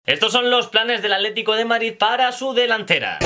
Estos son los planes del Atlético de Madrid para su delantera.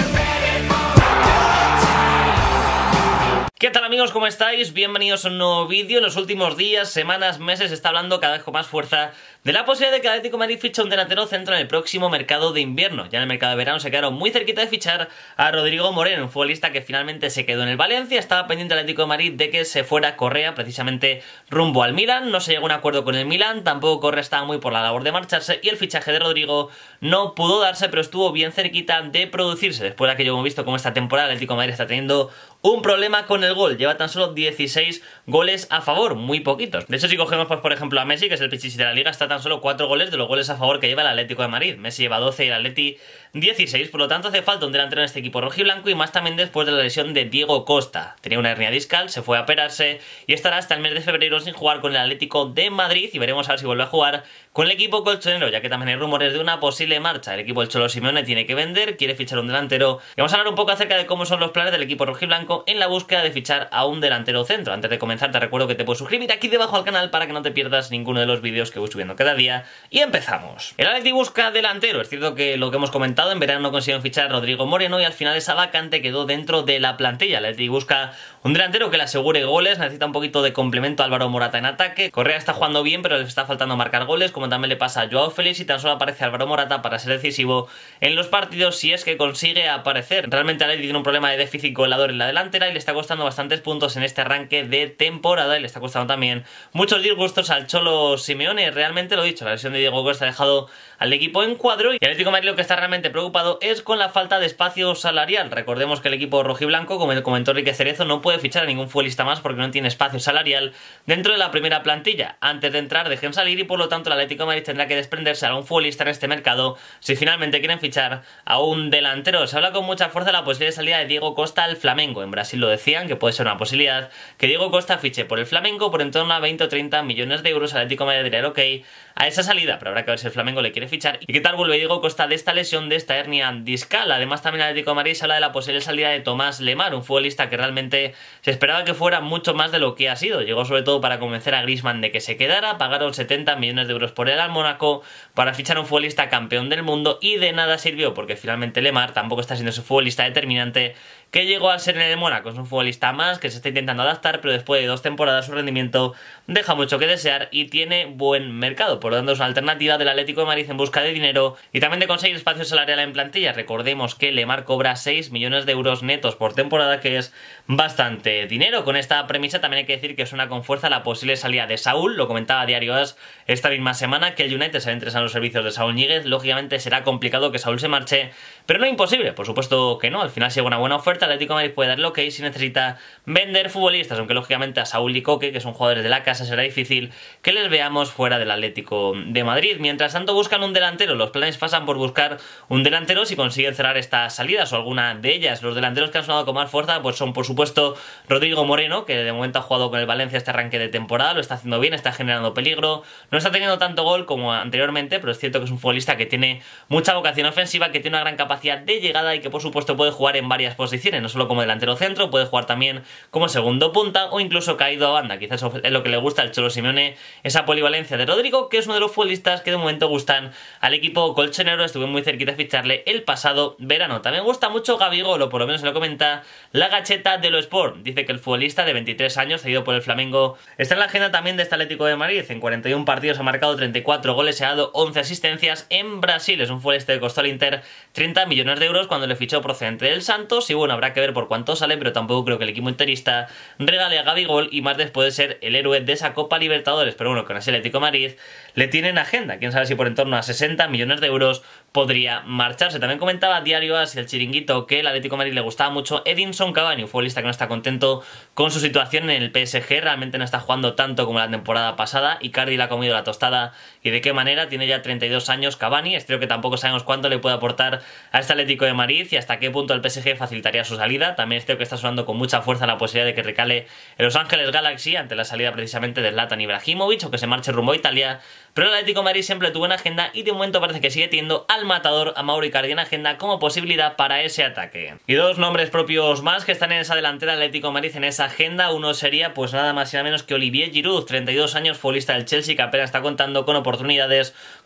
¿Qué tal amigos? ¿Cómo estáis? Bienvenidos a un nuevo vídeo. En los últimos días, semanas, meses se está hablando cada vez con más fuerza de la posibilidad de que el Atlético de Madrid fiche un delantero centro en el próximo mercado de invierno. Ya en el mercado de verano se quedaron muy cerquita de fichar a Rodrigo Moreno, un futbolista que finalmente se quedó en el Valencia. Estaba pendiente el Atlético de Madrid de que se fuera Correa precisamente rumbo al Milan. No se llegó a un acuerdo con el Milan, tampoco Correa estaba muy por la labor de marcharse y el fichaje de Rodrigo no pudo darse, pero estuvo bien cerquita de producirse. Después de aquello hemos visto cómo esta temporada el Atlético de Madrid está teniendo un problema con el gol. Lleva tan solo 16 goles a favor, muy poquitos. De hecho, si cogemos pues, por ejemplo a Messi, que es el pichichi de la liga, está tan solo 4 goles de los goles a favor que lleva el Atlético de Madrid. Messi lleva 12 y el Atleti 16, por lo tanto hace falta un delantero en este equipo rojiblanco y más también después de la lesión de Diego Costa. Tenía una hernia discal, se fue a operarse y estará hasta el mes de febrero sin jugar con el Atlético de Madrid y veremos a ver si vuelve a jugar con el equipo colchonero, ya que también hay rumores de una posible marcha. El equipo del Cholo Simeone tiene que vender, quiere fichar un delantero y vamos a hablar un poco acerca de cómo son los planes del equipo rojiblanco en la búsqueda de fichar a un delantero centro. Antes de comenzar te recuerdo que te puedes suscribir aquí debajo al canal para que no te pierdas ninguno de los vídeos que voy subiendo cada día y empezamos. El Atleti busca delantero. Es cierto que lo que hemos comentado, en verano no consiguieron fichar a Rodrigo Moreno y al final esa vacante quedó dentro de la plantilla. El Atleti busca un delantero que le asegure goles, necesita un poquito de complemento a Álvaro Morata en ataque. Correa está jugando bien, pero le está faltando marcar goles, como también le pasa a Joao Félix, y tan solo aparece Álvaro Morata para ser decisivo en los partidos si es que consigue aparecer. Realmente el Atleti tiene un problema de déficit goleador en la delantera y le está costando bastantes puntos en este arranque de temporada y le está costando también muchos disgustos al Cholo Simeone. Realmente lo he dicho, la lesión de Diego Costa ha dejado al equipo en cuadro y el Atlético de Madrid lo que está realmente preocupado es con la falta de espacio salarial. Recordemos que el equipo rojiblanco, como comentó Enrique Cerezo, no puede fichar a ningún futbolista más porque no tiene espacio salarial dentro de la primera plantilla. Antes de entrar dejen salir y por lo tanto el Atlético de Madrid tendrá que desprenderse de algún futbolista en este mercado si finalmente quieren fichar a un delantero. Se habla con mucha fuerza de la posible salida de Diego Costa al Flamengo. En Brasil lo decían que puede ser una posibilidad que Diego Costa fiche por el Flamengo por en torno a 20 o 30 millones de euros. El Atlético de Madrid diría ok a esa salida, pero habrá que ver si el Flamengo le quiere fichar y qué tal vuelve Diego Costa de esta lesión, de esta hernia discal. Además también el Atlético de Madrid se habla de la posible salida de Tomás Lemar, un futbolista que realmente se esperaba que fuera mucho más de lo que ha sido. Llegó sobre todo para convencer a Griezmann de que se quedara, pagaron 70 millones de euros por él al Mónaco para fichar a un futbolista campeón del mundo y de nada sirvió porque finalmente Lemar tampoco está siendo su futbolista determinante que llegó a ser en el Mónaco. Es un futbolista más que se está intentando adaptar, pero después de 2 temporadas su rendimiento deja mucho que desear y tiene buen mercado. Por lo tanto es una alternativa del Atlético de Madrid en busca de dinero y también de conseguir espacio salarial en plantilla. Recordemos que Lemar cobra 6 millones de euros netos por temporada, que es bastante dinero. Con esta premisa también hay que decir que suena con fuerza la posible salida de Saúl. Lo comentaba Diario AS esta misma semana que el United se va a interesar en los servicios de Saúl Ñíguez. Lógicamente será complicado que Saúl se marche, pero no imposible, por supuesto que no. Al final si hay una buena oferta el Atlético de Madrid puede darle ok si necesita vender futbolistas, aunque lógicamente a Saúl y Coque, que son jugadores de la casa, será difícil que les veamos fuera del Atlético de Madrid. Mientras tanto buscan un delantero, los planes pasan por buscar un delantero si consiguen cerrar estas salidas o alguna de ellas. Los delanteros que han sonado con más fuerza pues son por supuesto Rodrigo Moreno, que de momento ha jugado con el Valencia este arranque de temporada, lo está haciendo bien, está generando peligro, no está teniendo tanto gol como anteriormente, pero es cierto que es un futbolista que tiene mucha vocación ofensiva, que tiene una gran capacidad de llegada y que por supuesto puede jugar en varias posiciones, no solo como delantero centro, puede jugar también como segundo punta o incluso caído a banda. Quizás es lo que le gusta al Cholo Simeone, esa polivalencia de Rodrigo, que es uno de los futbolistas que de momento gustan al equipo colchonero. Estuve muy cerquita de ficharle el pasado verano. También gusta mucho Gabigol, o por lo menos se lo comenta la Gacheta de lo Sport. Dice que el futbolista de 23 años, cedido por el Flamengo, está en la agenda también de este Atlético de Madrid. En 41 partidos ha marcado 34 goles, se ha dado 11 asistencias en Brasil. Es un futbolista que costó al Inter 30 millones de euros cuando le fichó procedente del Santos y bueno, habrá que ver por cuánto sale, pero tampoco creo que el equipo interista regale a Gabigol y más después de ser el héroe de esa Copa Libertadores. Pero bueno, con ese Atlético de Madrid le tienen agenda. Quién sabe si por en torno a 60 millones de euros podría marcharse. También comentaba Diario AS y el Chiringuito que el Atlético de Madrid le gustaba mucho Edinson Cavani, un futbolista que no está contento con su situación en el PSG, realmente no está jugando tanto como la temporada pasada. Icardi le ha comido la tostada y de qué manera. Tiene ya 32 años Cavani, creo que tampoco sabemos cuánto le puede aportar a este Atlético de Madrid y hasta qué punto el PSG facilitaría su salida. También creo que está sonando con mucha fuerza la posibilidad de que recale en Los Ángeles Galaxy ante la salida precisamente de Zlatan Ibrahimovic o que se marche rumbo a Italia, pero el Atlético de Madrid siempre tuvo en agenda y de momento parece que sigue teniendo al matador, a Mauro Icardi, en agenda como posibilidad para ese ataque. Y dos nombres propios más que están en esa delantera del Atlético de Madrid en esa agenda. Uno sería pues nada más y nada menos que Olivier Giroud, 32 años, futbolista del Chelsea que apenas está contando con oportunidades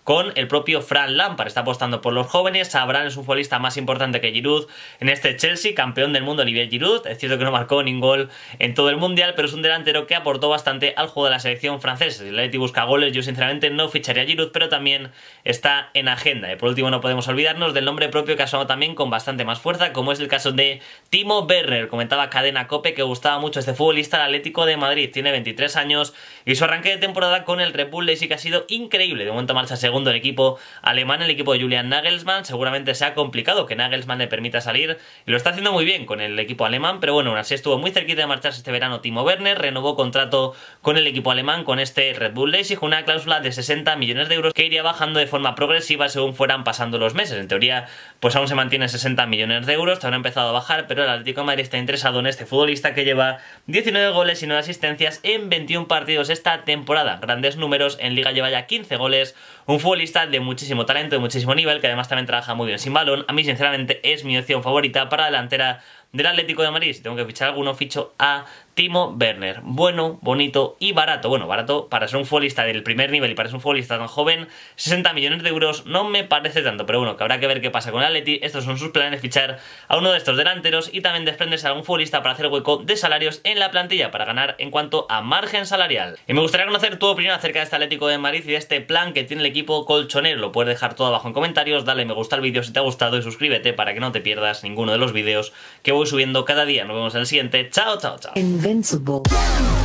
con el propio Frank Lampard. Está apostando por los jóvenes. Abraham es un futbolista más importante que Giroud en este Chelsea, campeón del mundo Olivier Giroud. Es cierto que no marcó ningún gol en todo el mundial, pero es un delantero que aportó bastante al juego de la selección francesa. Si el Atleti busca goles, yo sinceramente no ficharía a Giroud, pero también está en agenda. Y por último, no podemos olvidarnos del nombre propio que ha sonado también con bastante más fuerza, como es el caso de Timo Werner. Comentaba Cadena COPE que gustaba mucho este futbolista al Atlético de Madrid. Tiene 23 años y su arranque de temporada con el Red Bull Leipzig ha sido increíble. De momento marcha segundo el equipo alemán, el equipo de Julian Nagelsmann. Seguramente sea complicado que Nagelsmann le permita salir y lo está haciendo muy bien con el equipo alemán, pero bueno, aún así estuvo muy cerquita de marcharse este verano Timo Werner. Renovó contrato con el equipo alemán, con este Red Bull Leipzig, una cláusula de 60 millones de euros que iría bajando de forma progresiva según fueran pasando los meses. En teoría, pues aún se mantiene 60 millones de euros, te habrá empezado a bajar, pero el Atlético de Madrid está interesado en este futbolista que lleva 19 goles y 9 asistencias en 21 partidos esta temporada. Grandes números, en Liga lleva ya 15 goles, un futbolista de muchísimo talento, de muchísimo nivel, que además también trabaja muy bien sin balón. A mí sinceramente es mi opción favorita para la delantera del Atlético de Madrid. Si tengo que fichar alguno, ficho a Timo Werner. Bueno, bonito y barato. Bueno, barato para ser un futbolista del primer nivel y para ser un futbolista tan joven. 60 millones de euros no me parece tanto, pero bueno, que habrá que ver qué pasa con el Atleti. Estos son sus planes, fichar a uno de estos delanteros y también desprenderse a algún futbolista para hacer hueco de salarios en la plantilla, para ganar en cuanto a margen salarial. Y me gustaría conocer tu opinión acerca de este Atlético de Madrid y de este plan que tiene el equipo colchonero. Lo puedes dejar todo abajo en comentarios, dale me gusta al vídeo si te ha gustado y suscríbete para que no te pierdas ninguno de los vídeos que voy subiendo cada día. Nos vemos en el siguiente. Chao, chao, chao. Invincible.